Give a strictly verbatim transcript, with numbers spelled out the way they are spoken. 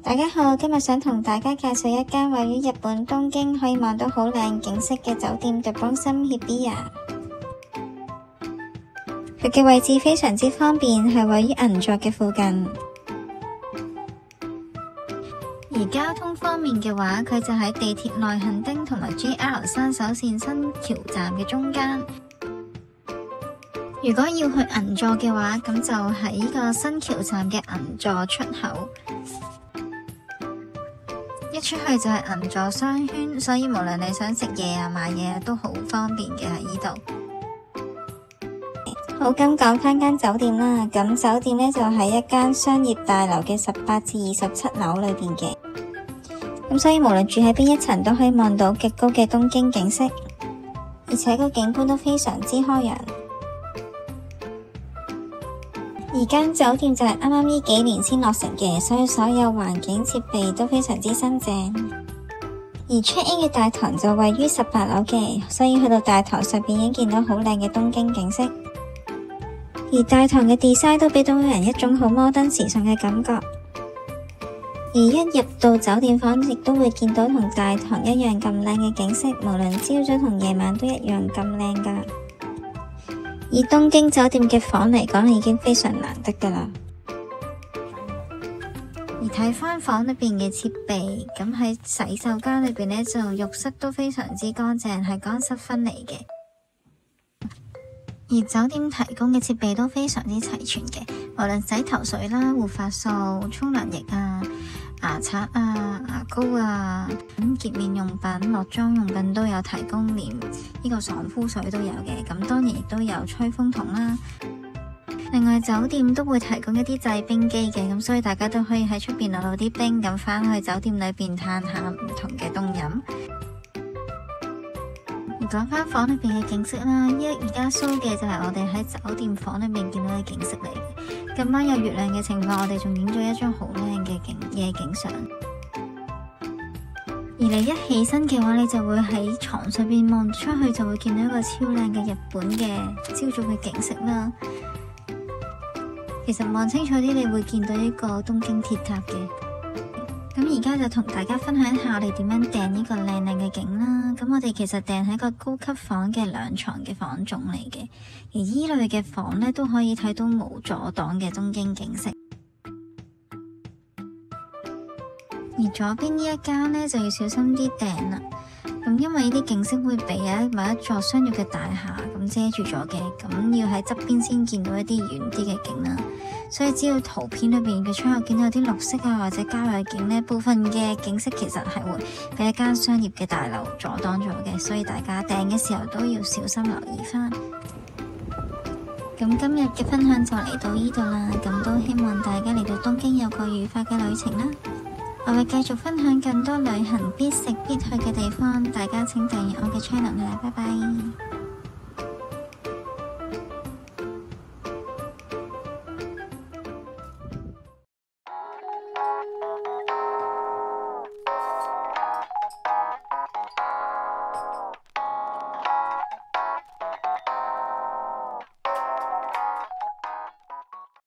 大家好，今日想同大家介紹一間位於日本東京可以望到好靚景色嘅酒店 The Blossom Hibiya。佢嘅位置非常之方便，係位於銀座嘅附近。而交通方面嘅話，佢就喺地鐵內行町同埋 J R 山手線新橋站嘅中間。如果要去銀座嘅話，咁就喺呢個新橋站嘅銀座出口。一出去就係銀座商圈，所以無論你想食嘢啊、買嘢啊，都好方便嘅喺呢度。好，咁講返間酒店啦。咁酒店呢就喺一間商業大樓嘅十八至二十七樓裏邊嘅。咁所以無論住喺邊一層，都可以望到極高嘅東京景色，而且個景觀都非常之開揚。而間酒店就係啱啱呢幾年先落成嘅，所以所有環境設備都非常之新淨。而 check in 嘅大堂就位於十八樓嘅，所以去到大堂上邊已經見到好靚嘅東京景色。而大堂嘅 design 都俾到人一種好摩登時尚嘅感覺。而一入到酒店房，亦都會見到同大堂一樣咁靚嘅景色，無論朝早同夜晚都一樣咁靚噶。以東京酒店嘅房嚟講，已經非常難得噶啦。而睇翻房裏邊嘅設備，咁喺洗手間裏邊呢，就浴室都非常之乾淨，係乾濕分離嘅。而酒店提供嘅設備都非常之齊全嘅，無論洗頭水啦、護髮素、沖涼液啊、牙刷啊、牙膏啊、咁潔面用品、落妝用品都有提供，連呢個爽膚水都有嘅。咁當然亦都有吹風筒啦。另外酒店都會提供一啲製冰機嘅，咁所以大家都可以喺出邊攞到啲冰，咁返去酒店裏邊嘆下唔同嘅凍飲。而講返房裏邊嘅景色啦，依而家 show 嘅就係我哋喺酒店房裏面見到嘅景色嚟嘅。今晚有月亮嘅情況，我哋仲影咗一張好靚嘅景夜景相。而你一起身嘅話，你就會喺床上邊望出去，就會見到一個超靚嘅日本嘅朝早嘅景色啦。其實望清楚啲，你會見到一個東京鐵塔嘅。咁而家就同大家分享一下我哋點樣訂呢個靚靚嘅景啦。咁我哋其實訂係一個高級房嘅兩床嘅房種嚟嘅，而依類嘅房呢，都可以睇到無阻擋嘅東京景色。而左邊呢一間呢，就要小心啲訂啦。咁因為呢啲景色會被一某一座商業嘅大廈咁遮住咗嘅，咁要喺側邊先見到一啲遠啲嘅景啦。所以只要圖片裏邊嘅窗口見到有啲綠色啊或者郊野景呢，部分嘅景色其實係會被一間商業嘅大樓阻擋咗嘅，所以大家訂嘅時候都要小心留意翻。咁今日嘅分享就嚟到呢度啦，咁都希望大家嚟到東京有個愉快嘅旅程啦。我會繼續分享更多旅行必食必去嘅地方，大家請訂閱我嘅 channel 啦，拜拜。